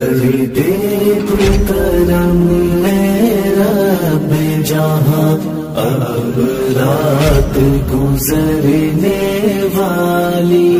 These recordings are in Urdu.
کرم رب جہاں اب رات گزرنے والی،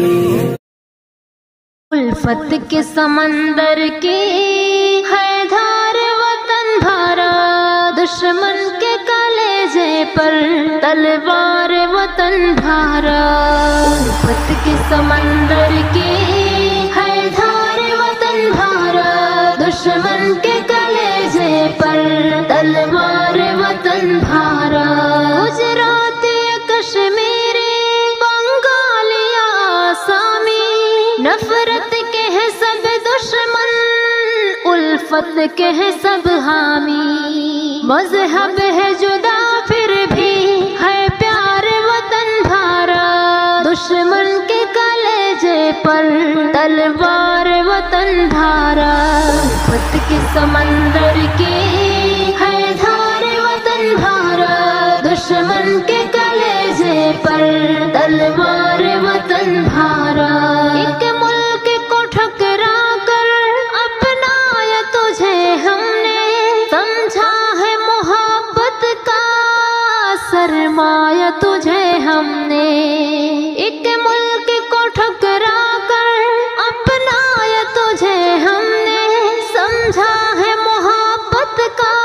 الفت کے سمندر کی ہے دھار وطن بھرا، دشمن کے کلیجے پر تلوار وطن بھرا، الفت کے سمندر کی ہے دھار وطن بھرا، دشمن کے کلیجے پر تلوار وطن بھرا، گجراتی کشمیری بنگالی آسامی، نفرت کے ہے سب دشمن، الفت کے ہے سب حامی، مذہب ہے جدا پھر بھی ہے پیار وطن بھرا، دشمن کے کلیجے پر تلوار وطن بھرا، الفت کے سمندر کی ہے دھار وطن بھرا، دشمن کے کلیجے پر تلوار وطن بھرا، ایک ملک کو ٹھکرا کر اپنایا تجھے ہم نے، سمجھا ہے محبت کا سرمایہ تجھے ہم نے، ایک ملک کو ٹھکرا کر اپنایا تجھے ہم نے، سمجھا ہے محبت کا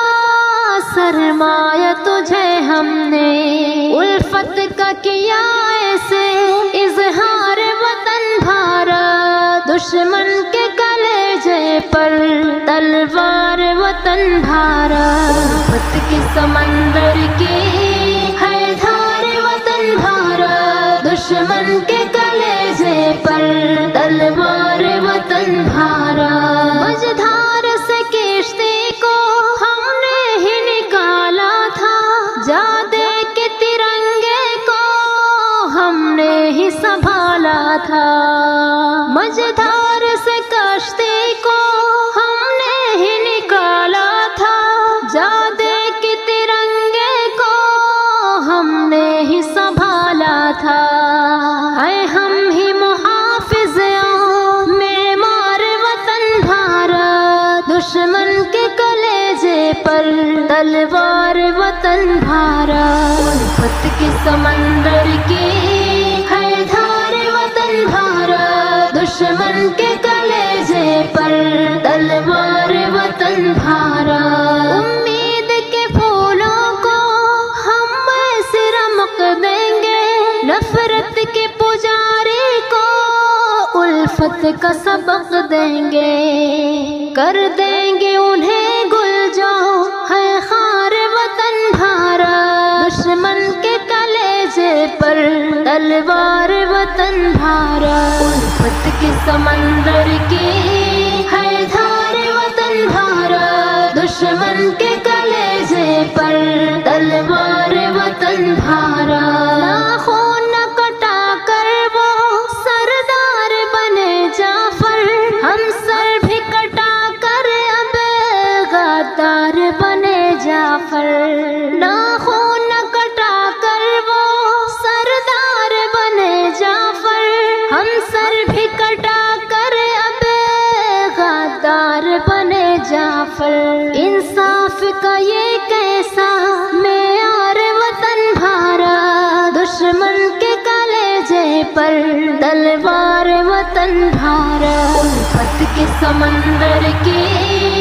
سرمایہ تجھے ہم نے، الفت کا کیا ایسے اظہار وطن بھرا، دشمن کے کلیجے پر تلوار وطن بھرا، الفت کے سمندر کی ہے دھار وطن بھرا، دشمن کے کلیجے پر تلوار وطن بھرا، مجھدھار سے کشتی کو ہم نے ہی نکالا تھا، جا دے کے ترنگے کو ہم نے ہی سنبھالا تھا، مجھدھار سے کشتی کو ہم نے ہی نکالا تھا، جا دے کے ترنگے کو ہم نے ہی سنبھالا تھا، اے ہم ہی محافظ معمار وطن بھرا، دشمن کے کلیجے پر تلوار وطن بھرا، الفت کے سمندر کی ہے دھار وطن بھرا، دشمن کے کلیجے پر تلوار وطن بھرا، امید کے پھولوں کو ہم ایسے رمق دیں گے، نفرت کے پجاری کو الفت کا سبق دیں گے، کر دیں گے انہیں گل جو ہے خار وطن بھرا، دشمن کے کلیجے پر تلوار وطن بھرا، الفت کے سمندر کی ہے دھار وطن بھرا، دشمن کے کلیجے پر تلوار وطن بھرا، خون نہ کٹا کر وہ سردار بنے جعفر، ہم سر بھی کٹا کر اب غدار بنے جعفر، نہ خون نہ کٹا کر وہ سردار بنے جعفر، ہم سر بھی کٹا کر اب غدار بنے جعفر، انصاف کا یہ کیسا معیار وطن بھرا، دشمن کے کلیجے پر تلوار وطن بھرا، الفت کے سمندر کی